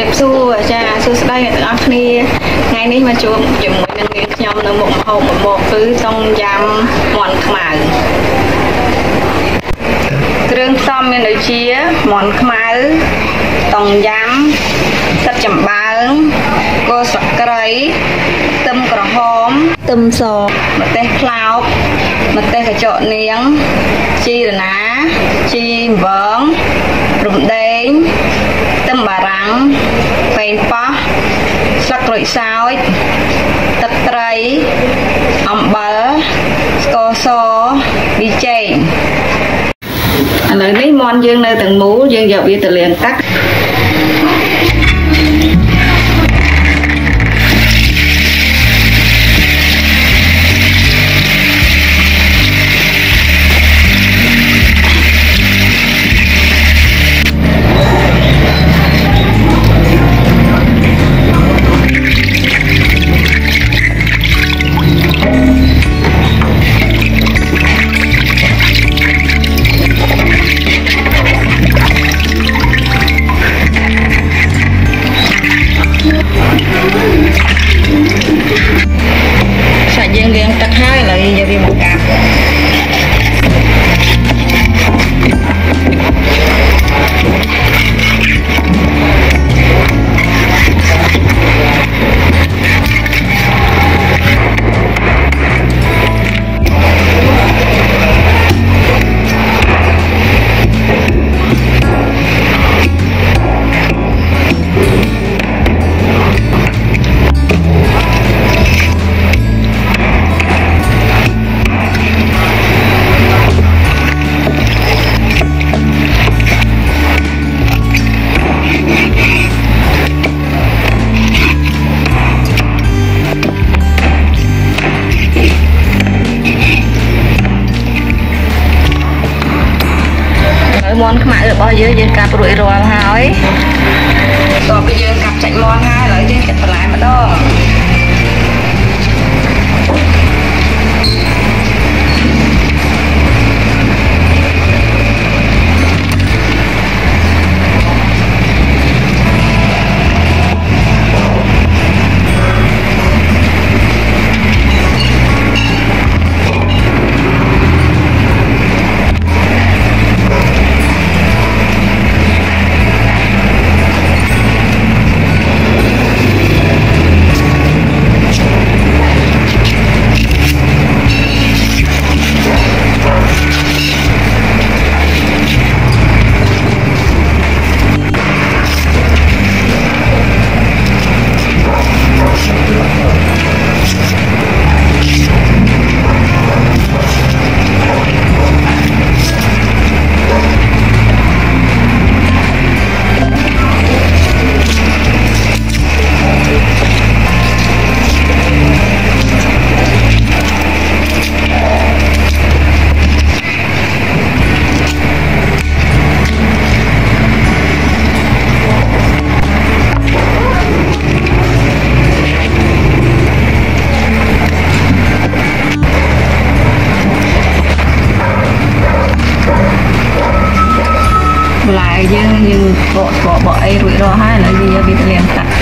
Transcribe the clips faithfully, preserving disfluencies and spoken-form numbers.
Đẹp xu cha xu đây là từng ngày ngàyនេះមកជួបជាមួយនឹងនាងខ្ញុំនៅមុខម្ហូបmộtគឺต้มយำមាន់ខ្មៅគ្រឿងផ្សំមានដូចជាមាន់ខ្មៅต้มយำទឹកចំបើងគល់ស្លឹកគ្រៃខ្ទឹមក្រហមខ្ទឹមសម្ទេសខ្លោបម្ទេសកញ្ចក់នាងជីរណាជីអំបងរំដេងខ្ទឹមបារាំងប៉េងប៉ោះស្លឹកក្រូចសើចទឹកត្រីអំបិលស្ករសប៊ីចេងឥឡូវនេះមាន់យើងនៅទាំងមូលយើងយកវាទៅលាងទឹកយើងលាងទឹកហើយឥឡូវយកវាមកកាត់មាន់ខ្មៅរបស់យើងយើងកាត់រួចរាល់ហើយតោះពីយើងកាត់ចាច់មាន់ហើយឥឡូវយើងចាក់បន្លែម្ដងយើងយើងបកស្បបអីរួចរាល់ហើយឥឡូវវាយកវាទៅលាងទឹក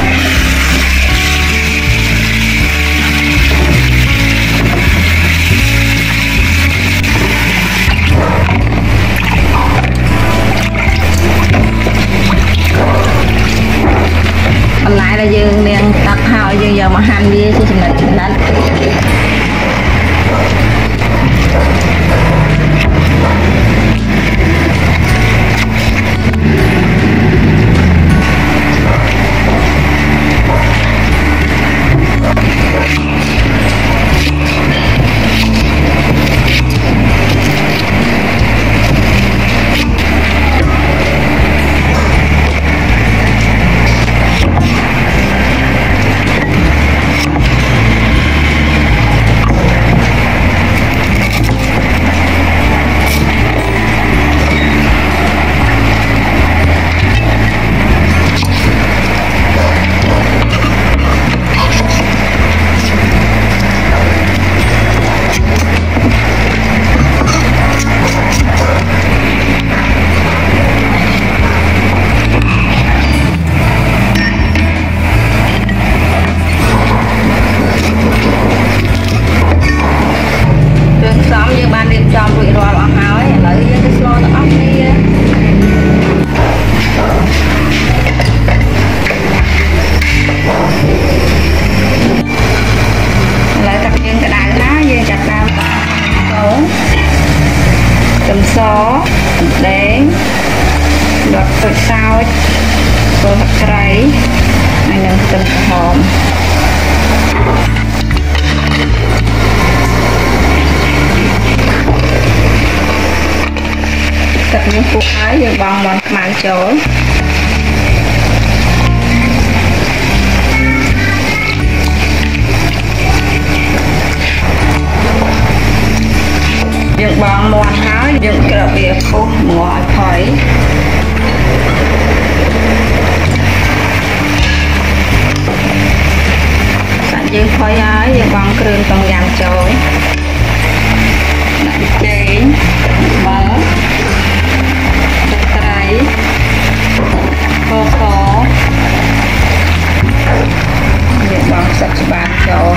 បន្លែដែលយើងលាងទឹកហើយយើងយកមកហាន់វាជាចំណិតចំណិត cô thật cay này nâng tôm hòm thật những phụ ái được bằng món mặn chỗ dựng bằng món áo dựng cái việc khô ngoài khỏi sẵn dựng khỏi ái dựng bằng kêu tông giảm chỗ nặng chế mỡ trái khô khô dựng bằng sạch bạc chỗ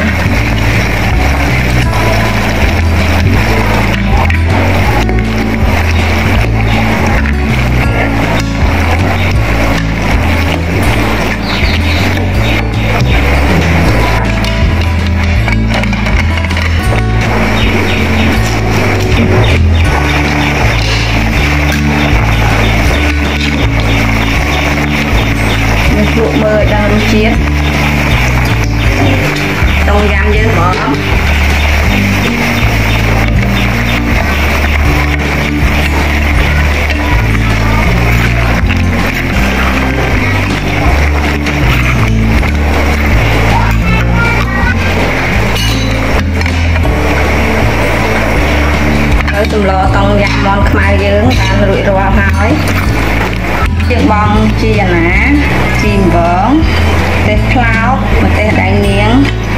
luộc mơ đang luộc chiết tông giam với mỡ ở tùm lo tông giam món khmai dưỡng ta rụi rùa hỏi chiếc bông chia ná chìm vỡ tết pháo và tết đại niếng